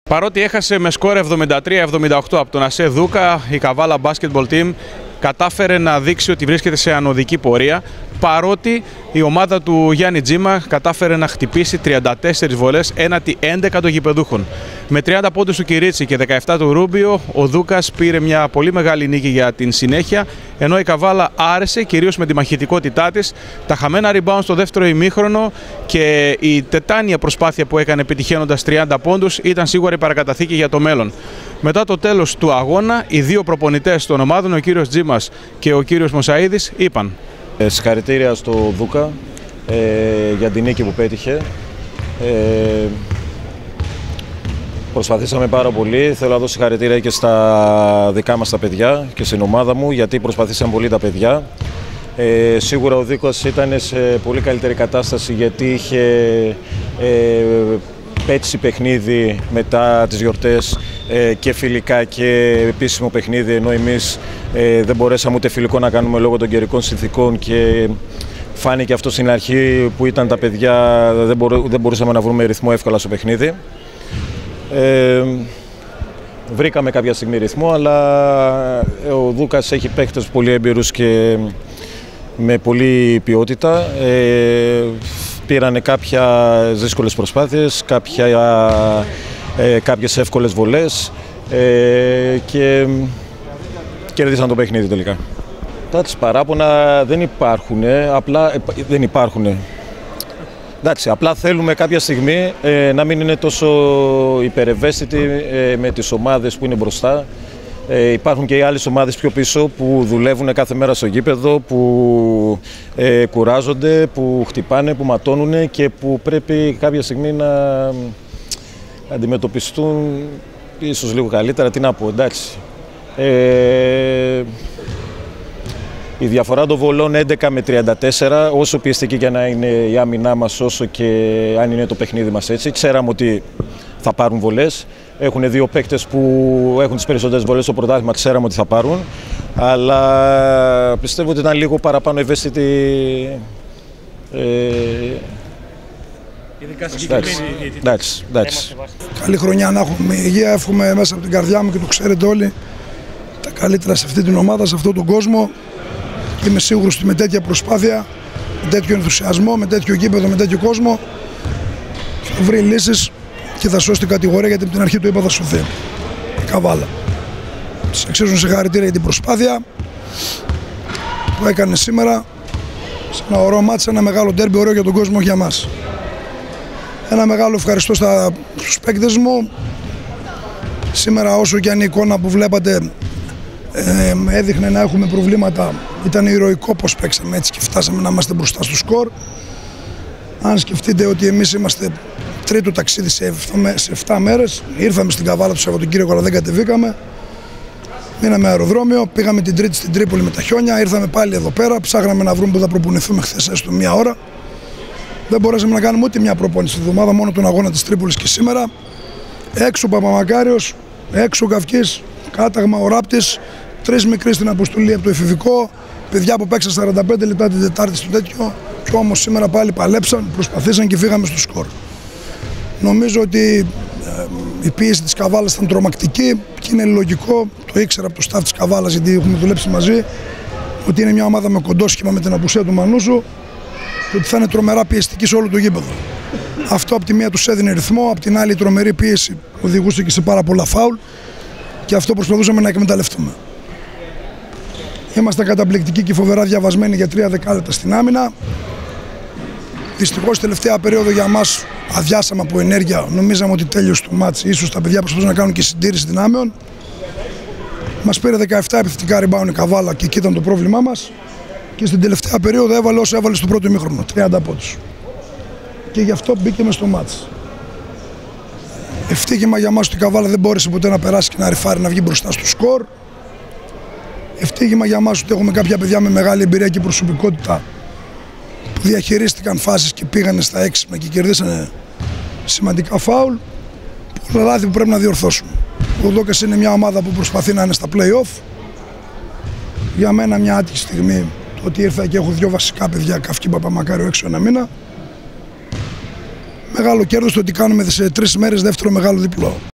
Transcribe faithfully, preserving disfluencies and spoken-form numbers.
Παρότι έχασε με σκορ εβδομήντα τρία εβδομήντα οκτώ από τον ΑΣΕ Δούκα, η Καβάλα Basketball Team κατάφερε να δείξει ότι βρίσκεται σε ανωδική πορεία, παρότι η ομάδα του Γιάννη Τζίμα κατάφερε να χτυπήσει τριάντα τέσσερις βολές έναντι έντεκα των γηπεδούχων. Με τριάντα πόντους του Κυρίτσι και δεκαεπτά του Ρούμπιο, ο Δούκας πήρε μια πολύ μεγάλη νίκη για την συνέχεια, ενώ η Καβάλα άρεσε κυρίως με τη μαχητικότητά της, τα χαμένα rebound στο δεύτερο ημίχρονο και η τετάνια προσπάθεια που έκανε επιτυχαίνοντας τριάντα πόντους ήταν σίγουρα η παρακαταθήκη για το μέλλον. Μετά το τέλος του αγώνα, οι δύο προπονητές των ομάδων, ο κύριος Τζίμας και ο κύριος Μωσαΐδης, είπαν: Ε, συγχαρητήρια στο Δούκα ε, για την νίκη που πέτυχε. Ε, προσπαθήσαμε πάρα πολύ. Θέλω να δώσω συγχαρητήρια και στα δικά μας τα παιδιά και στην ομάδα μου, γιατί προσπαθήσαν πολύ τα παιδιά. Ε, σίγουρα ο Δούκας ήταν σε πολύ καλύτερη κατάσταση, γιατί είχε ε, πέτσει παιχνίδι μετά τις γιορτές ε, και φιλικά και επίσημο παιχνίδι, ενώ εμείς ε, δεν μπορέσαμε ούτε φιλικό να κάνουμε λόγω των καιρικών συνθήκων και φάνηκε αυτό στην αρχή που ήταν τα παιδιά, δεν, μπορού, δεν μπορούσαμε να βρούμε ρυθμό εύκολα στο παιχνίδι. Ε, βρήκαμε κάποια στιγμή ρυθμό, αλλά ο Δούκας έχει παίχτες πολύ έμπειρους και με πολλή ποιότητα. Ε, πήρανε κάποια δύσκολες προσπάθειες, κάποια, ε, κάποιες εύκολες βολές ε, και κέρδισαν το παιχνίδι τελικά. Τα τις παράπονα δεν υπάρχουν, απλά δεν υπάρχουν. Εντάξει, απλά θέλουμε κάποια στιγμή ε, να μην είναι τόσο υπερευαίσθητοι ε, με τις ομάδες που είναι μπροστά. Ε, υπάρχουν και οι άλλες ομάδες πιο πίσω που δουλεύουν κάθε μέρα στο γήπεδο, που ε, κουράζονται, που χτυπάνε, που ματώνουν και που πρέπει κάποια στιγμή να αντιμετωπιστούν ίσως λίγο καλύτερα. Τι να πω, εντάξει. Ε, η διαφορά των βολών έντεκα με τριάντα τέσσερα, όσο πιεστική και να είναι η άμυνά μας, όσο και αν είναι το παιχνίδι μας έτσι, ξέραμε ότι θα πάρουν βολές. Έχουν δύο παίκτες που έχουν τις περισσότερες βολές στο πρωτάθλημα, ξέραμε ότι θα πάρουν. Αλλά πιστεύω ότι ήταν λίγο παραπάνω ευαίσθητοι. Ε, Ειδικά συγκεκριμένοι διαιτητές. Εντάξει, εντάξει. Καλή χρονιά να έχουμε υγεία, εύχομαι μέσα από την καρδιά μου και το ξέρετε όλοι τα καλύτερα σε αυτή την ομάδα, σε αυτόν τον κόσμο. Και είμαι σίγουρος ότι με τέτοια προσπάθεια, με τέτοιο ενθουσιασμό, με τέτοιο γήπεδο, με τέτοιο κόσμο θα βρει λύσεις και θα σώσει την κατηγορία, γιατί από την αρχή του είπα θα σωθεί. Καβάλα. Της αξίζουν συγχαρητήρια για την προσπάθεια που έκανε σήμερα σε ένα ωραίο μάτς, ένα μεγάλο ντέρμπι, ωραίο για τον κόσμο, για μας. Ένα μεγάλο ευχαριστώ στα, στους παίκτες μου. Σήμερα, όσο και αν η εικόνα που βλέπατε ε, έδειχνε να έχουμε προβλήματα, ήταν ηρωικό πως παίξαμε έτσι και φτάσαμε να είμαστε μπροστά στο σκορ. Αν σκεφτείτε ότι εμείς είμαστε τρίτο ταξίδι σε επτά μέρες, ήρθαμε στην Καβάλα το Σαββατοκύριακο αλλά δεν κατεβήκαμε. Μείναμε αεροδρόμιο, πήγαμε την Τρίτη στην Τρίπολη με τα χιόνια, ήρθαμε πάλι εδώ πέρα, ψάχναμε να βρούμε που θα προπονηθούμε χθες έστω μία ώρα. Δεν μπορέσαμε να κάνουμε ούτε μια προπόνηση τη εβδομάδα, μόνο τον αγώνα της Τρίπολης και σήμερα. Έξω ο Παπαμακάριος, έξω ο Καυκής, κάταγμα ο Ράπτης, τρεις μικροί στην αποστολή από το εφηβικό, παιδιά που παίξαν σαράντα πέντε λεπτά την Τετάρτη στο τέτοιο, και όμως σήμερα πάλι παλέψαν, προσπαθήσαν και φύγαμε στο σκορ. Νομίζω ότι ε, η πίεση της Καβάλας ήταν τρομακτική και είναι λογικό, το ήξερα από το staff της Καβάλας γιατί έχουμε δουλέψει μαζί, ότι είναι μια ομάδα με κοντό σχήμα με την απουσία του Μανούσου και ότι θα είναι τρομερά πιεστική σε όλο το γήπεδο. Αυτό από τη μία τους έδινε ρυθμό, από την άλλη η τρομερή πίεση οδηγούσε και σε πάρα πολλά φάουλ και αυτό προσπαθούσαμε να εκμεταλλευτούμε. Είμαστε καταπληκτικοί και φοβερά διαβασμένοι για τρία δεκάλεπτα στην άμυνα. Δυστυχώς, τελευταία περίοδο για μας αδειάσαμε από ενέργεια. Νομίζαμε ότι τέλειωσε το μάτς. Ίσως τα παιδιά προσπαθούν να κάνουν και συντήρηση δυνάμεων. Μας πήρε δεκαεπτά επιθετικά rebound η Καβάλα και εκεί ήταν το πρόβλημά μας. Και στην τελευταία περίοδο έβαλε όσο έβαλε στο πρώτο ημίχρονο, τριάντα πόντους. Και γι' αυτό μπήκε μες στο μάτς. Ευτύχημα για μας ότι η Καβάλα δεν μπόρεσε ποτέ να περάσει και να ρυφάρει, να βγει μπροστά στο σκορ. Ευτύχημα για μας ότι έχουμε κάποια παιδιά με μεγάλη εμπειρία και προσωπικότητα που διαχειρίστηκαν φάσεις και πήγανε στα έξυπνα και κερδίσανε σημαντικά φάουλ. Πολλά λάθη που πρέπει να διορθώσουμε. Ο Δούκας είναι μια ομάδα που προσπαθεί να είναι στα play-off. Για μένα μια άτυχη στιγμή το ότι ήρθα και έχω δύο βασικά παιδιά, Καυκή, Παπαμακάριο, έξω ένα μήνα. Μεγάλο κέρδος το ότι κάνουμε σε τρεις μέρες δεύτερο μεγάλο διπλό.